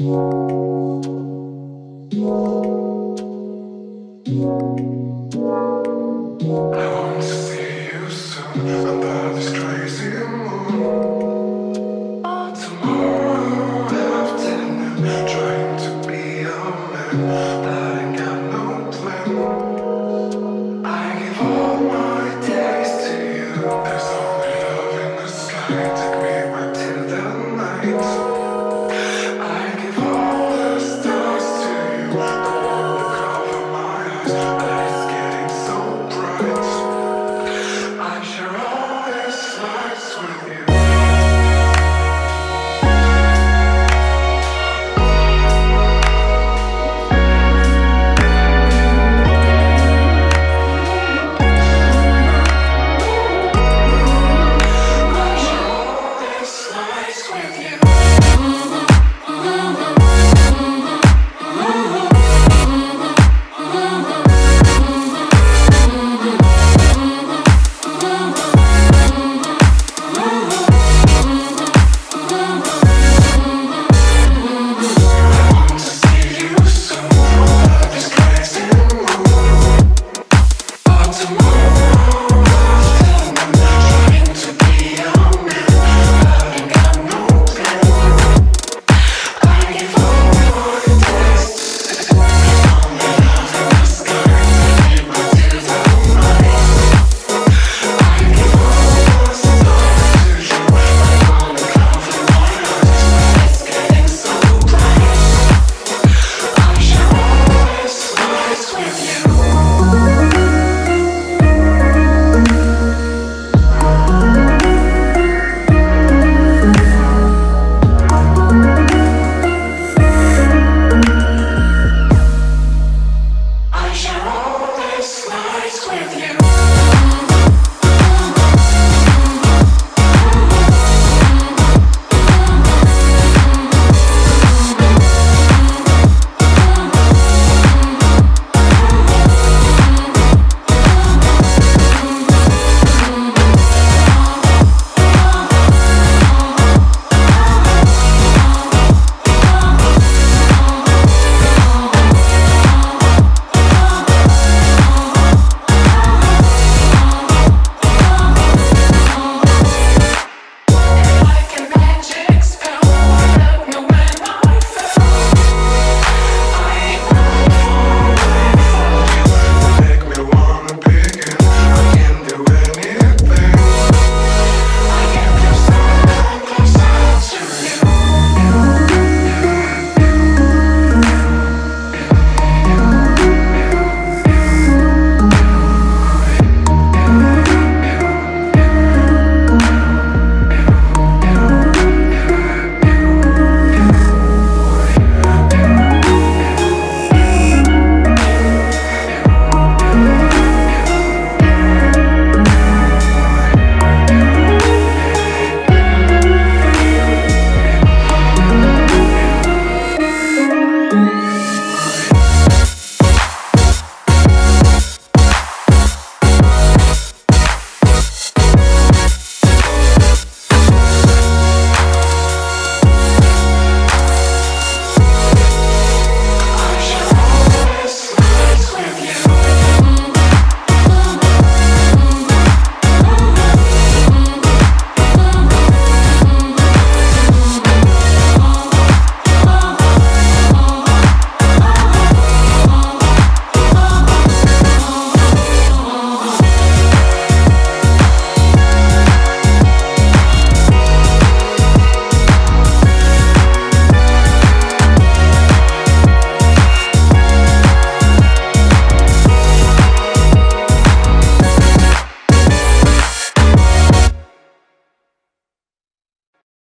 want to see you soon under this crazy moon. Tomorrow afternoon, trying to be a man, but I ain't got no plan. I give all my days to you. There's only love in the sky. Take me back to the night. I give all the stars to you. The one to cover my eyes, but it's getting so bright. I share all these lights with you. I share all these lights with you.